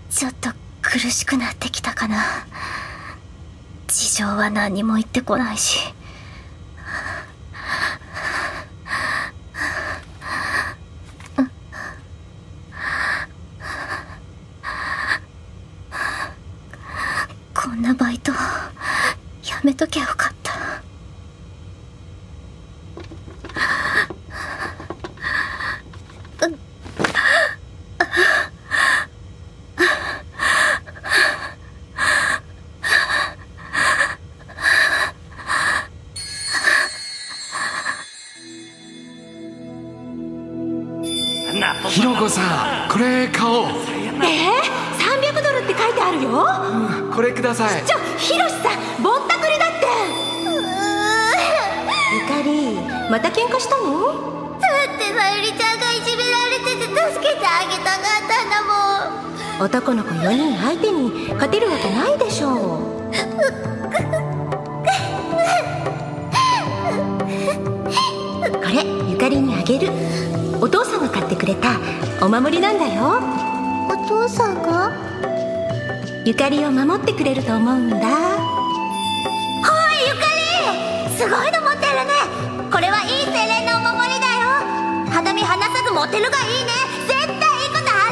ちょっと苦しくなってきたかな。事情は何も言ってこないし。こんなバイトやめときゃよかった。 ひろこさん、これ買おう。 $300って書いてあるよ。 これください。 ひろしさん、ぼったくりだって。ゆかり、また喧嘩したの？ だってまゆりちゃんがいじめられてて助けてあげたかったんだもん。 男の子4人相手に勝てるわけないでしょう。これゆかりにあげる。お父さんが買ってくれたお守りなんだよ。 お父さんが？ ゆかりを守ってくれると思うんだ。 おいゆかり、すごいの持ってるね。これはいい精霊のお守りだよ。肌身離さず持てるがいいね。絶対いいことあ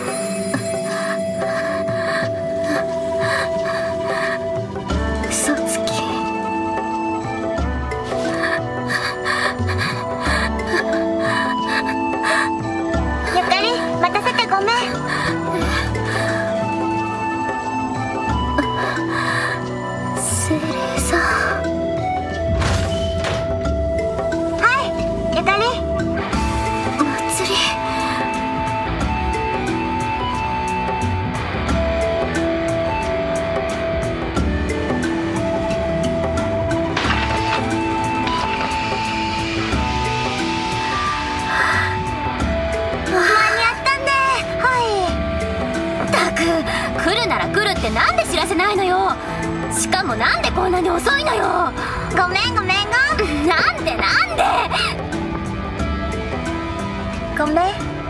る。嘘つき。ゆかり、待たせてごめん。精霊さん。はい、ゆかり。祭り。間に合ったんで。はい。ったく、来るなら来るってなんで知らせないのよ。しかもなんでこんなに遅いのよ。ごめんごめんご。なんでごめん。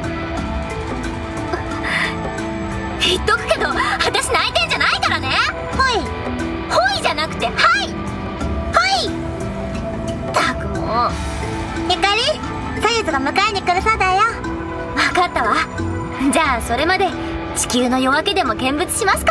言っとくけど、私泣いてんじゃないからね。ほいほいじゃなくて、はいほい。ったくもう。ゆかり、ソユーズが迎えに来るそうだよ。分かったわ。じゃあそれまで地球の夜明けでも見物しますか。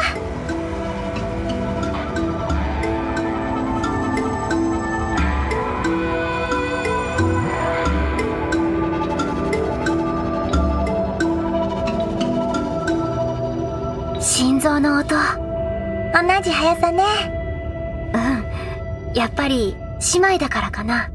心臓の音、同じ速さね。うん、やっぱり姉妹だからかな。